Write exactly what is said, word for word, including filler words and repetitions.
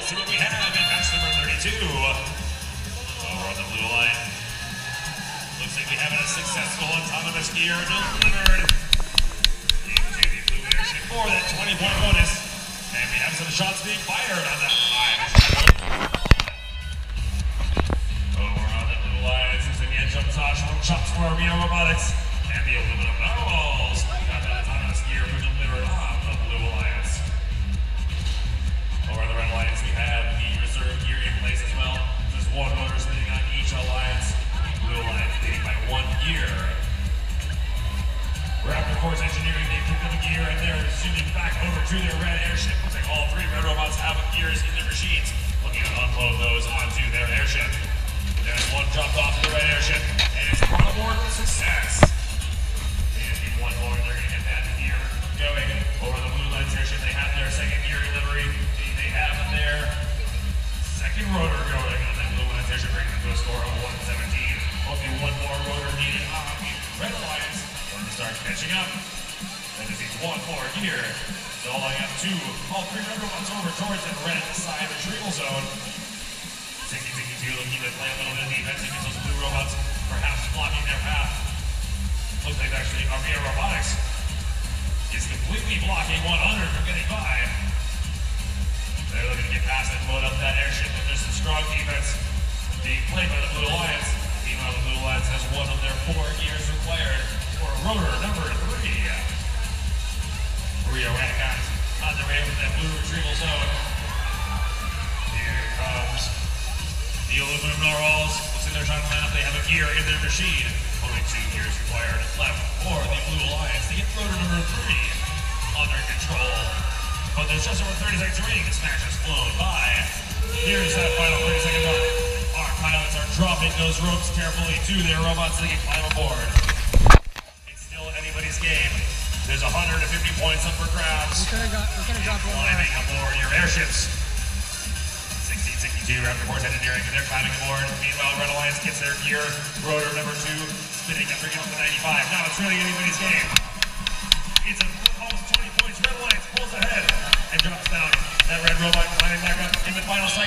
see what we have in match number thirty-two. Over on the blue line. Looks like we have a successful autonomous gear delivered into the blue airship for that twenty point bonus. And we have some shots being fired on that line. Over on the blue line, this is the end jump toss from Chops for Armia Robotics. And the aluminum narwhals got that autonomous gear delivered on the blue alliance. Over on the red alliance, we have the reserve gear in place as well. There's one motor sitting on each alliance. Blue alliance leading by one gear. Raptor Force Engineering, they picked up a gear and they're zooming back over to their red airship. Looks like all three red robots have gears in their machines, looking to unload those onto their airship. There's one dropped off to the red airship, and it's brought aboard with success. And in one more, they're going to get that gear going. Over the blue lens airship, they have their second gear delivery. They have their second rotor going on that blue lens airship, bringing them to a score of one seventeen. Only one more rotor needed on the red alliance when they start catching up. Then just needs one more gear. So all I have two, all three red robots over towards the red side retrieval zone. sixty sixty-two looking to play a little bit of defense against those blue robots, perhaps blocking their path. Looks like actually Armia Robotics is completely blocking one hundred from getting by. They're looking to get past and load up that airship, but there's some strong defense being played by the Blue Alliance. Meanwhile, the Blue Alliance has one of their four gears required for rotor number three. Rio Ranakat on the way with that blue retrieval zone. Here comes the aluminum narwhals. Looks like they're trying to line up. They have a gear in their machine. Only two gears required left for the Blue Alliance to get rotor number three under control. But there's just over thirty seconds remaining. The smash has flown by. Here's that final thirty second mark. Our pilots are dropping those ropes carefully to their robots to get final board. It's still anybody's game. There's one hundred fifty points up for grabs. We could have got, we could have dropped one more. Climbing aboard your airships. sixteen sixty-two Raptor Force Engineering, and they're climbing aboard. Meanwhile, Red Alliance gets their gear. Rotor number two, spinning up, bringing up to ninety-five. Now it's really anybody's game. It's a almost twenty points. Red Alliance pulls ahead and drops down. That red robot climbing back up in the final